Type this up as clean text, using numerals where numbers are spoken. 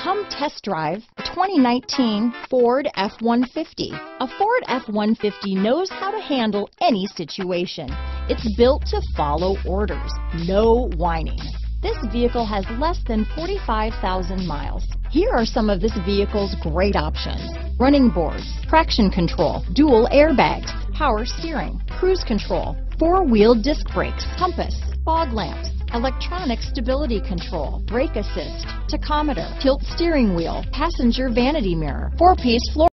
Come test drive the 2019 Ford F-150. A Ford F-150 knows how to handle any situation. It's built to follow orders, no whining. This vehicle has less than 45,000 miles. Here are some of this vehicle's great options: running boards, traction control, dual airbags, power steering, cruise control, four-wheel disc brakes, compass, fog lamps, electronic stability control, brake assist, tachometer, tilt steering wheel, passenger vanity mirror, four-piece floor